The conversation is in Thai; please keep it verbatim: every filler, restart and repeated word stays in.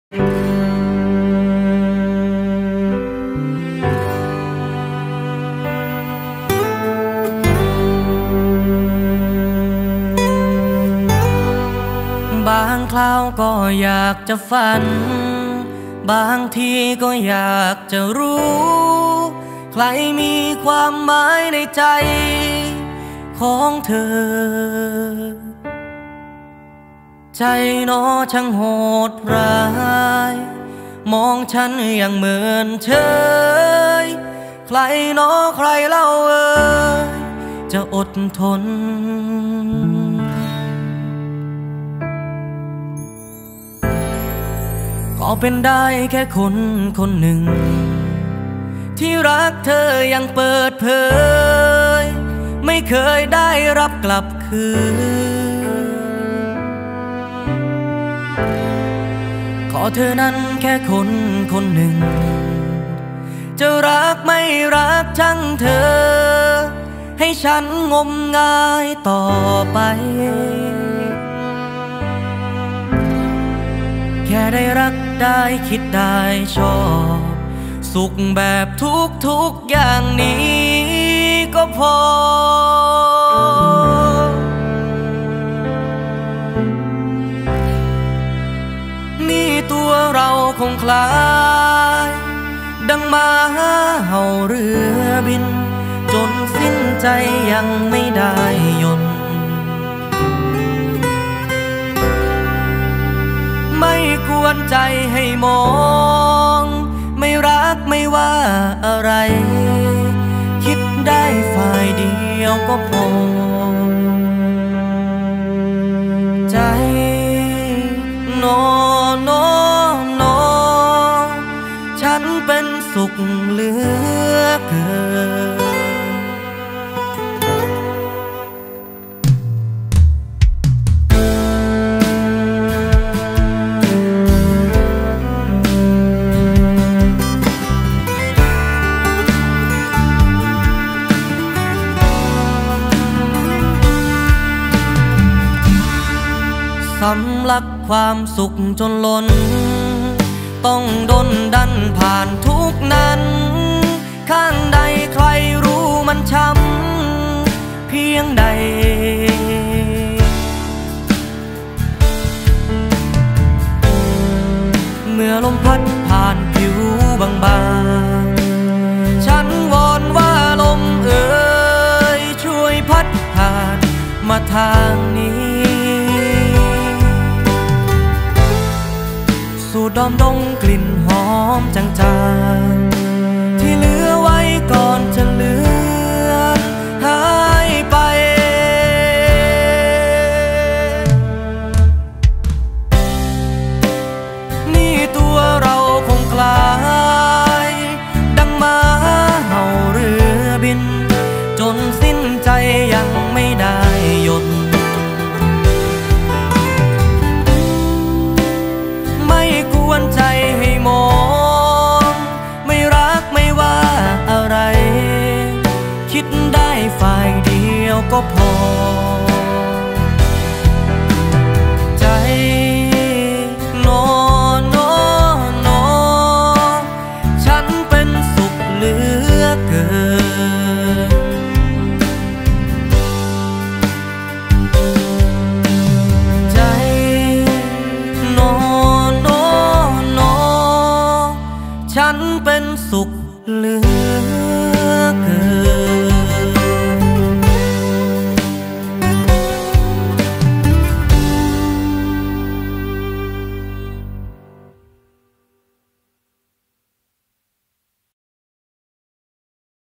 บางคราวก็อยากจะฝันบางทีก็อยากจะรู้ใครมีความหมายในใจของเธอใจน้อช่างโหดร้ายมองฉันอย่างเหมือนเฉยใครน้อใครเล่าเอ่ยจะอดทนก็เป็นได้แค่คนคนหนึ่งที่รักเธอยังเปิดเผยไม่เคยได้รับกลับคืนขอเธอนั้นแค่คนคนหนึ่งจะรักไม่รักช่างเธอให้ฉันงมงายต่อไปแค่ได้รักได้คิดได้ชอบสุขแบบทุกทุกอย่างนี้ก็พอนี่ตัวเราคงคล้ายดังม้าเห่าเรือบินจนสิ้นใจยังไม่ได้ยนต์ไม่กวนใจให้มองไม่รักไม่ว่าอะไรคิดได้ฝ่ายเดียวก็พอใจนอนอนอฉันเป็นสุขเหลือเกินสำลักความสุขจนล้นต้องดนดันผ่านทุกนั้นข้างใดใครรู้มันช้ำเพียงใดเมื่อลมพัดผ่านผิวบางๆฉันวอนว่าลมเอ่ยช่วยพัดผ่านมาทางนี้สูดดมดงกลิ่นหอมจางๆที่เหลือไว้ก่อนจะเลือนหายไปนี่ตัวเราคงคล้ายดังม้าเห่าเรือบินจนสิ้นใจยังไม่ได้ยนต์ใจให้มองไม่รักไม่ว่าอะไรคิดได้ฝ่ายเดียวก็พอใจนอนอนอฉันเป็นสุขเหลือเกินใจฉันเป็นสุขเหลือเกิน